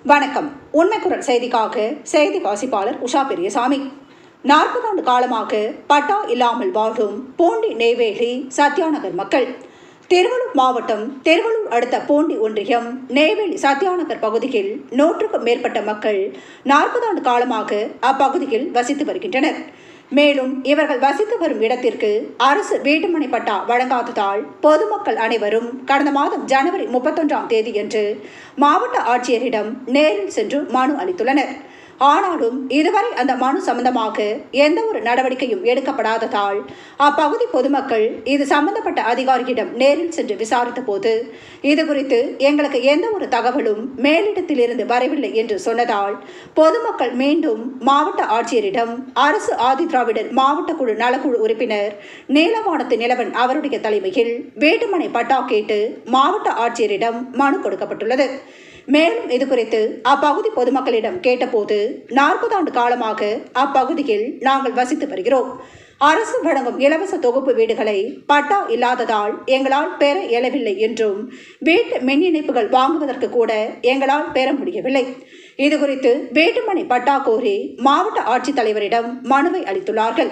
வணக்கம். உண்மை குரல் செய்திக்காக செய்தி வாசிப்பாளர் உஷா பெரியசாமி. 40 ஆண்டு காலமாக பட்டா இல்லாமல் வாழும் பூண்டி நெய்வேலி சத்யாநகர் மக்கள். திருவள்ளூர் மாவட்டம் திருவள்ளூர் அடுத்த பூண்டி ஒன்றியம் நெய்வேலி சத்யாநகர் பகுதியில் 100க்கும் மேற்பட்ட மக்கள் 40 ஆண்டு காலமாக அப்பகுதியில் வசித்து வருகின்றனர். மேலும் இவர்கள் வசித்து வரும் இடத்திற்கு அரசு வீட்டுமனை பட்டா வழங்காததால் பொதுமக்கள் அனைவரும் கடந்த மாதம் ஜனவரி 31ஆம் தேதியன்று மாவட்ட ஆட்சியரிடம் நேரில் சென்று மனு அளித்துள்ளனர். ஆனாலும் இதுவரை அந்த மனு சம்பந்தமாக எந்த ஒரு நடவடிக்கையும் எடுக்கப்படாததால் அப்பகுதி பொதுமக்கள் இது சம்பந்தப்பட்ட அதிகாரியிடம் நேரில் சென்று விசாரித்த போது இது குறித்து எங்களுக்கு எந்த ஒரு தகவலும் மேலிடத்திலிருந்து வரவில்லை என்று சொன்னதால் பொதுமக்கள் மீண்டும் மாவட்ட ஆட்சியரிடம் அரசு ஆதிதிராவிடர் மாவட்ட குழு நலக்குழு உறுப்பினர் நீலவானத்து நிலவன் அவருடைய தலைமையில் வீட்டுமனை பட்டா கேட்டு மாவட்ட ஆட்சியரிடம் மனு கொடுக்கப்பட்டுள்ளது. மேலும் இது குறித்து அப்பகுதி பொதுமக்களிடம் கேட்டபோது 40 ஆண்டு காலமாக அப்பகுதியில் நாங்கள் வசித்து வருகிறோம். அரசு வழங்கும் இலவச தொகுப்பு வீடுகளை பட்டா இல்லாததால் எங்களால் பெற இயலவில்லை என்றும் வீட்டு மின் இணைப்புகள் வாங்குவதற்கு கூட எங்களால் பெற முடியவில்லை. இதுகுறித்து வீட்டுமனை பட்டா கோரி மாவட்ட ஆட்சித்தலைவரிடம் மனுவை அளித்துள்ளார்கள்.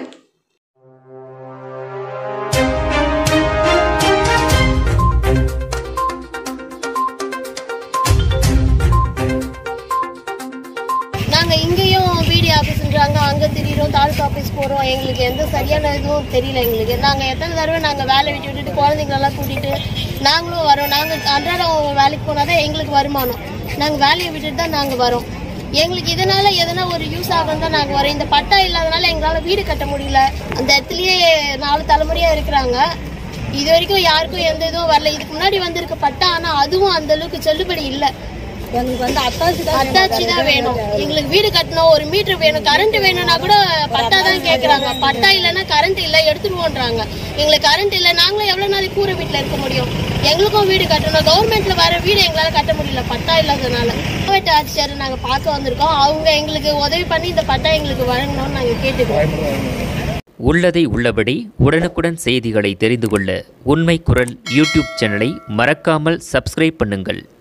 நாங்கள் இங்கேயும் பிடி ஆஃபீஸ்ன்றாங்க, அங்கே திரியிறோம், தாலுக்கா ஆஃபீஸ் போகிறோம். எங்களுக்கு எந்த சரியான இதுவும் தெரியல. எங்களுக்கு நாங்கள் எத்தனை தடவை நாங்கள் வேலை விட்டுட்டு குழந்தைங்களெல்லாம் கூட்டிகிட்டு நாங்களும் வரோம். நாங்கள் அன்றாடம் வேலைக்கு போனால் தான் எங்களுக்கு வருமானம். நாங்கள் வேலையை விட்டுட்டு தான் நாங்கள் வரோம். எங்களுக்கு இதனால் எதனா ஒரு யூஸ் ஆகும் தான் நாங்கள் வரோம். இந்த பட்டா இல்லாதனால எங்களால் வீடு கட்ட முடியல. அந்த இடத்துலையே 4 தலைமுறையாக இருக்கிறாங்க. இது வரைக்கும் யாருக்கும் எந்த இதுவும் வரல. இதுக்கு முன்னாடி வந்திருக்க பட்டா, ஆனால் அதுவும் அந்தளவுக்கு செல்லுபடி இல்லை. எங்களுக்கு வந்து அத்தாச்சி தான் வேணும். எங்களுக்கு வீடு கட்டணும், ஒரு மீட்டர் வேணும், கரண்ட் வேணும்னா கூட பட்டா தான் கேட்குறாங்க. பட்டா இல்லைன்னா கரண்ட் இல்லை எடுத்துருவோன்றாங்க. எங்களுக்கு கரண்ட் இல்லை, நாங்களும் எவ்வளோ நாளைக்கு கூரை வீட்டில் இருக்க முடியும்? எங்களுக்கும் வீடு கட்டணும். கவர்மெண்ட்ல வர வீடு எங்களால் கட்ட முடியல பட்டா இல்லாததுனால. மாவட்ட ஆட்சியரை நாங்கள் பார்க்க வந்திருக்கோம். அவங்க எங்களுக்கு உதவி பண்ணி இந்த பட்டா எங்களுக்கு வழங்கணும்னு நாங்கள் கேட்டுக்கிறோம். உள்ளதை உள்ளபடி உடனுக்குடன் செய்திகளை தெரிந்து கொள்ள உண்மை குரல் யூடியூப் சேனலை மறக்காமல் சப்ஸ்கிரைப் பண்ணுங்கள்.